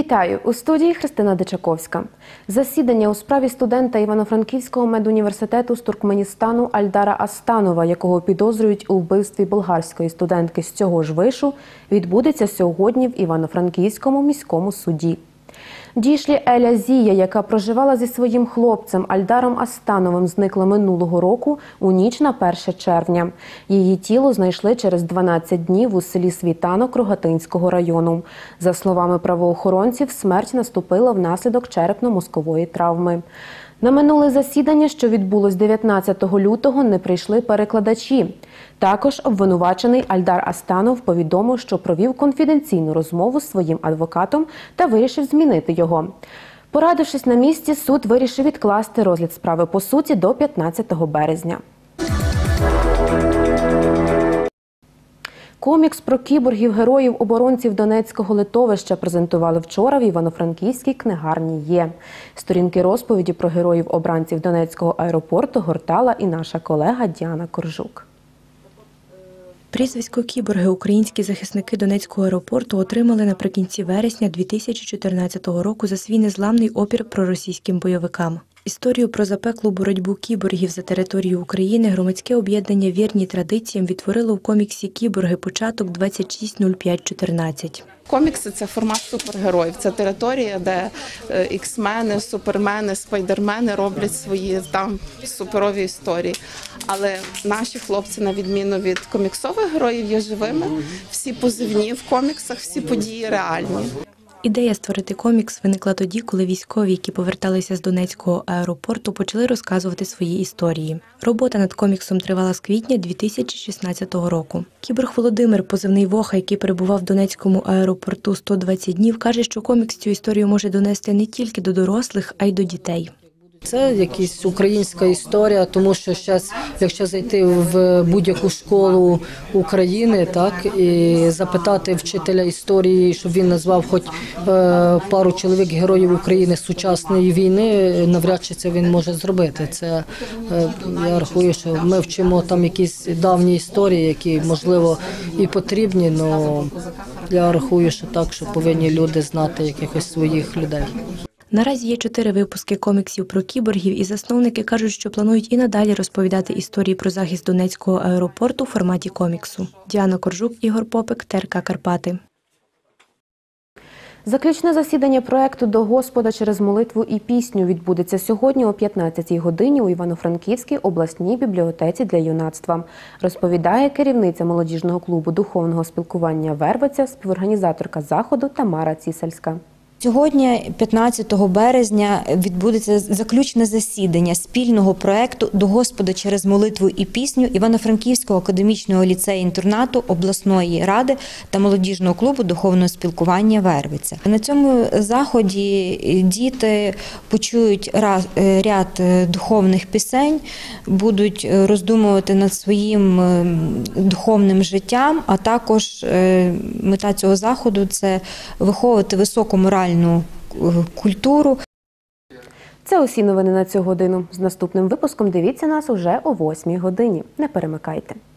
Вітаю! У студії Христина Дичаковська. Засідання у справі студента Івано-Франківського медуніверситету з Туркменістану Альдара Астанова, якого підозрюють у вбивстві болгарської студентки з цього ж вишу, відбудеться сьогодні в Івано-Франківському міському суді. Дішлі Еля Зія, яка проживала зі своїм хлопцем Альдаром Астановим, зникла минулого року у ніч на 1 червня. Її тіло знайшли через 12 днів у селі Світанок Рогатинського району. За словами правоохоронців, смерть наступила внаслідок черепно-мозкової травми. На минуле засідання, що відбулось 19 лютого, не прийшли перекладачі. Також обвинувачений Альдар Астанов повідомив, що провів конфіденційну розмову з своїм адвокатом та вирішив змінити його. Порадившись на місці, суд вирішив відкласти розгляд справи по суті до 15 березня. Комікс про кіборгів-героїв-оборонців Донецького литовища презентували вчора в Івано-Франківській книгарні «Є». Сторінки розповіді про героїв-обранців Донецького аеропорту гортала і наша колега Діана Коржук. Прізвисько «Кіборги» українські захисники Донецького аеропорту отримали наприкінці вересня 2014 року за свій незламний опір проросійським бойовикам. Історію про запеклу боротьбу кіборгів за територію України громадське об'єднання «Вірні традиціям» відтворило в коміксі «Кіборги. Початок 26.05.14». Комікси – це формат супергероїв. Це територія, де іксмени, супермени, спайдермени роблять свої там суперові історії. Але наші хлопці, на відміну від коміксових героїв, є живими. Всі позивні в коміксах, всі події реальні. Ідея створити комікс виникла тоді, коли військові, які поверталися з Донецького аеропорту, почали розказувати свої історії. Робота над коміксом тривала з квітня 2016 року. Кіборг Володимир, позивний Воха, який перебував в Донецькому аеропорту 120 днів, каже, що комікс цю історію може донести не тільки до дорослих, а й до дітей. Це якась українська історія, тому що зараз, якщо зайти в будь-яку школу України, так, і запитати вчителя історії, щоб він назвав хоч пару чоловік героїв України з сучасної війни, навряд чи це він може зробити. Це, я рахую, що ми вчимо там якісь давні історії, які, можливо, і потрібні, але я рахую, що так, що повинні люди знати якихось своїх людей. Наразі є 4 випуски коміксів про кіборгів, і засновники кажуть, що планують і надалі розповідати історії про захист Донецького аеропорту у форматі коміксу. Діана Коржук, Ігор Попик, ТРК Карпати. Заключне засідання проєкту «До Господа через молитву і пісню» відбудеться сьогодні о 15-й годині у Івано-Франківській обласній бібліотеці для юнацтва. Розповідає керівниця молодіжного клубу духовного спілкування «Вервиця», співорганізаторка заходу Тамара Цісельська. Сьогодні, 15 березня, відбудеться заключне засідання спільного проєкту «До Господа через молитву і пісню» Івано-Франківського академічного ліцею-інтернату обласної ради та молодіжного клубу духовного спілкування «Вервиця». На цьому заході діти почують ряд духовних пісень, будуть роздумувати над своїм духовним життям, а також мета цього заходу – це виховувати високу моральну культуру. Це усі новини на цю годину. З наступним випуском дивіться нас уже о 8-й годині. Не перемикайте.